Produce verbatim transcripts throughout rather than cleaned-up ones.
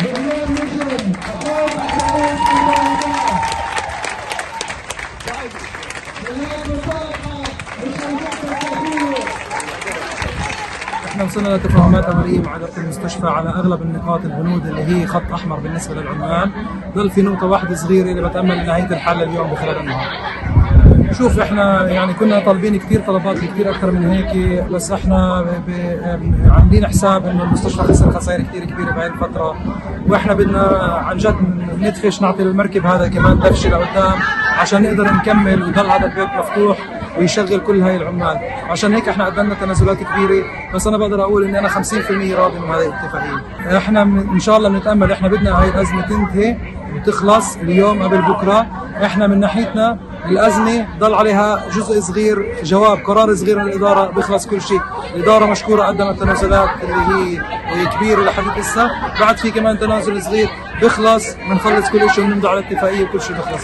احنا وصلنا لتفاهمات عمليه مع اداره المستشفى على اغلب النقاط البنود اللي هي خط احمر بالنسبه للعمال. ضل في نقطه واحدة صغيره اللي بتامل نهايه الحل اليوم بخلال النهار. شوف احنا يعني كنا طالبين كثير طلبات كثير اكثر من هيك، بس احنا عاملين حساب انه المستشفى خسر خسائر كثير كبيره بهي الفتره، واحنا بدنا عن جد ندفش نعطي للمركب هذا كمان دفشه لقدام عشان نقدر نكمل ويضل هذا البيت مفتوح ويشغل كل هاي العمال. عشان هيك احنا قدمنا تنازلات كبيره، بس انا بقدر اقول اني انا خمسين بالمئة راضي من هذه الاتفاقيه. احنا ان شاء الله بنتامل، احنا بدنا هاي الازمه تنتهي وتخلص اليوم قبل بكره. احنا من ناحيتنا الازمه ضل عليها جزء صغير، جواب قرار صغير من الاداره بيخلص كل شيء. الاداره مشكوره قدمت تنازلات اللي هي كبيره لحد هسه، بعد في كمان تنازل صغير بيخلص، بنخلص كل شيء وبنمضي على اتفاقيه وكل شيء بيخلص.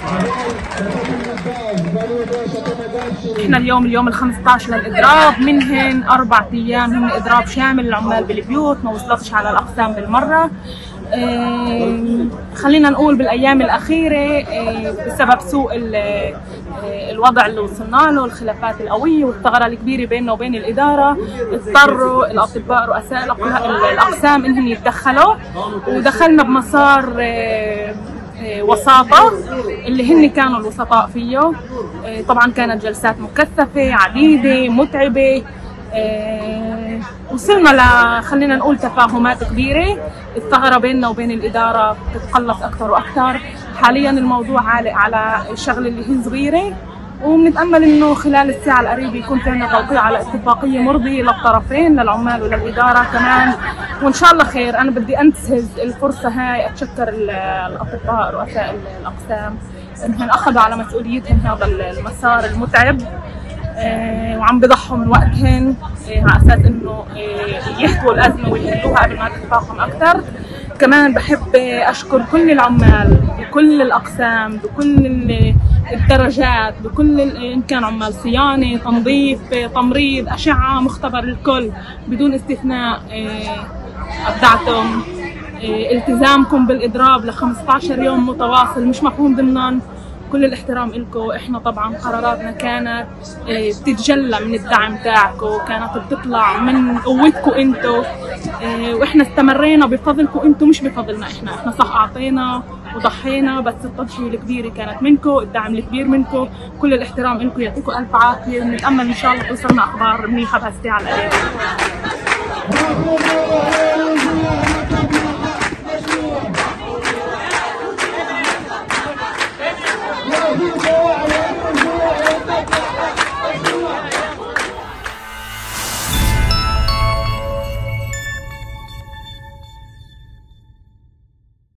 احنا اليوم اليوم ال خمسة عشر للاضراب، منهن اربع ايام هم اضراب شامل للعمال بالبيوت، ما وصلتش على الاقسام بالمره. اه خلينا نقول بالايام الاخيره اه بسبب سوء اه الوضع اللي وصلنا له، الخلافات القويه والثغره الكبيره بيننا وبين الاداره، اضطروا الاطباء رؤساء الاقسام انهم يتدخلوا، ودخلنا بمسار اه وساطة اللي هن كانوا الوسطاء فيه. طبعا كانت جلسات مكثفة عديدة متعبة، وصلنا ل خلينا نقول تفاهمات كبيرة. الثغرة بيننا وبين الإدارة تتقلص أكثر وأكثر. حاليا الموضوع عالق على الشغلة اللي هي صغيرة، وبنتأمل إنه خلال الساعة القريبة يكون في عندنا توقيع على اتفاقية مرضية للطرفين، للعمال وللإدارة كمان، وإن شاء الله خير. أنا بدي أنتهز الفرصة هاي أتشكر الأطباء رؤساء الأقسام إنهم أخذوا على مسؤوليتهم هذا المسار المتعب، وعم بضحوا من وقتهم على أساس إنه يحتووا الأزمة ويحلوها قبل ما تتفاقم أكثر. كمان بحب أشكر كل العمال بكل الأقسام بكل الدرجات، بكل إن كان عمال صيانة، تنظيف، تمريض، أشعة، مختبر، الكل بدون استثناء أبدعتم. التزامكم بالإضراب ل خمسة عشر يوم متواصل مش مفهوم ضمنا، كل الاحترام لكم. احنا طبعا قراراتنا كانت بتتجلى من الدعم تاعكم، كانت بتطلع من قوتكم انتم، واحنا استمرينا بفضلكم انتم مش بفضلنا احنا. احنا صح اعطينا وضحينا، بس التضحيه الكبيره كانت منكم، الدعم الكبير منكم، كل الاحترام لكم. يعطيكم الف عافيه، ونتامل ان شاء الله توصلنا اخبار منيحه بهالساعه القريبه.